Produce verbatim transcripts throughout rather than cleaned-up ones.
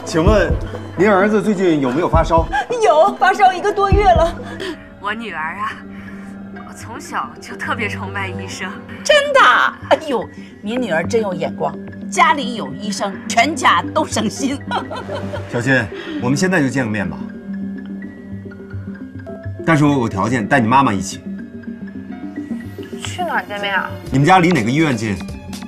请问您儿子最近有没有发烧？ 有，发烧一个多月了。 我女儿啊，我从小就特别崇拜医生。 真的？哎呦，你女儿真有眼光，家里有医生，全家都省心。 小新，我们现在就见个面吧。但是我有个条件，带你妈妈一起。 去哪儿见面啊？ 你们家离哪个医院近？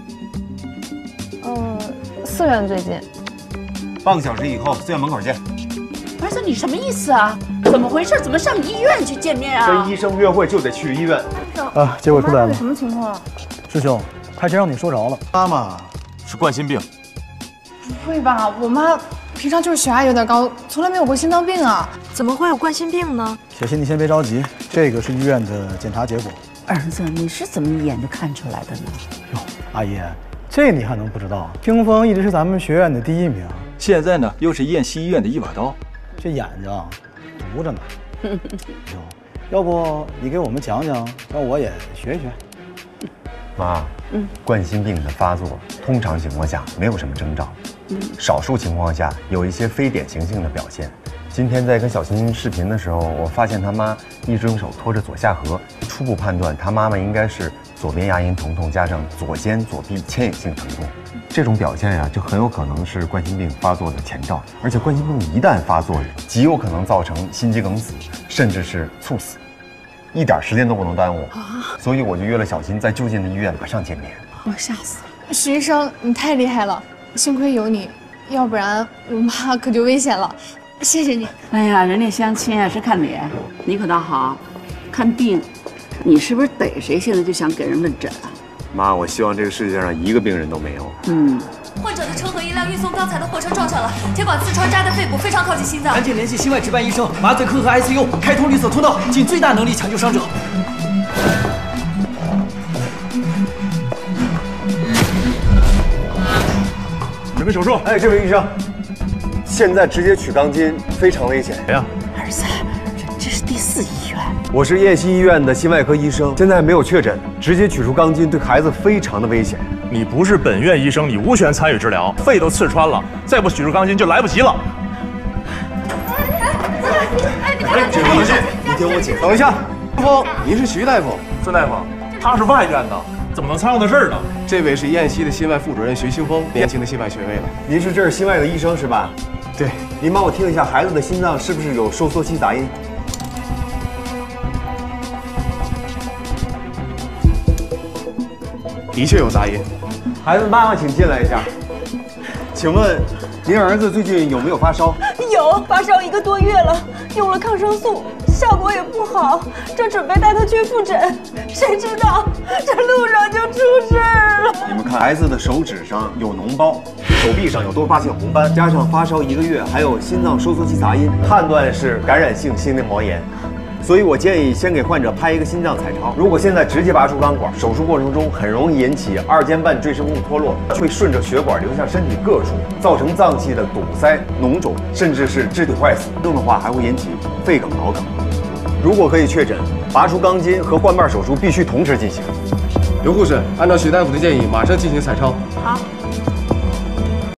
嗯，四院最近。 半个小时以后，四院门口见。 儿子，你什么意思啊？怎么回事？怎么上医院去见面啊？ 跟医生约会就得去医院。 啊，结果出来了。 什么情况啊？ 师兄，还真让你说着了。 妈妈是冠心病。 不会吧？我妈平常就是血压有点高，从来没有过心脏病啊。 怎么会有冠心病呢？ 小新，你先别着急，这个是医院的检查结果。 儿子，你是怎么一眼就看出来的呢？ 哟，阿姨，这你还能不知道？听风一直是咱们学院的第一名， 现在呢又是燕西医院的一把刀， 这眼睛毒着呢。哟，要不你给我们讲讲，让我也学一学。 妈，嗯，冠心病的发作通常情况下没有什么征兆，嗯，少数情况下有一些非典型性的表现。今天在跟小新视频的时候，我发现他妈一只手托着左下颌，初步判断他妈妈应该是左边牙龈疼痛加上左肩左臂牵引性疼痛，这种表现呀、就很有可能是冠心病发作的前兆，而且冠心病一旦发作，极有可能造成心肌梗死，甚至是猝死，一点时间都不能耽误。所以我就约了小新在就近的医院马上见面。 我吓死了！徐医生，你太厉害了，幸亏有你，要不然我妈可就危险了。谢谢你。 哎呀，人家相亲啊是看脸，你可倒好，看病。你是不是逮谁现在就想给人问诊啊？ 妈，我希望这个世界上一个病人都没有。 嗯。 患者的车和一辆运送钢材的货车撞上了，铁管刺穿扎在肺部，非常靠近心脏。 赶紧联系心外值班医生，麻醉科和 I C U 开通绿色通道，尽最大能力抢救伤者。 准备手术。 哎，这位医生，现在直接取钢筋非常危险。 谁呀？ 儿子，这是第四医院。 我是燕西医院的心外科医生，现在没有确诊，直接取出钢筋对孩子非常的危险。 你不是本院医生，你无权参与治疗，肺都刺穿了，再不取出钢筋就来不及了。 哎，这位医生，你听我解释。等一下， 峰，您是徐大夫？ 孙大夫，他是外院的，怎么能掺和到这儿呢？ 这位是燕西的心外副主任徐清峰，年轻的心外学位了。 您是这儿心外的医生是吧？ 对。 您帮我听一下孩子的心脏是不是有收缩期杂音？ 的确有杂音。 孩子妈妈，请进来一下。请问您儿子最近有没有发烧？ 有，发烧一个多月了，用了抗生素，效果也不好，正准备带他去复诊，谁知道这路上就出事了。 你们看，孩子的手指上有脓包，手臂上有多发性红斑，加上发烧一个月，还有心脏收缩期杂音，判断是感染性心内膜炎。所以我建议先给患者拍一个心脏彩超。如果现在直接拔出钢管，手术过程中很容易引起二尖瓣赘生物脱落，会顺着血管流向身体各处，造成脏器的堵塞、脓肿，甚至是肢体坏死。重的话还会引起肺梗、脑梗。如果可以确诊，拔出钢筋和换瓣手术必须同时进行。 刘护士，按照徐大夫的建议，马上进行彩超。 好。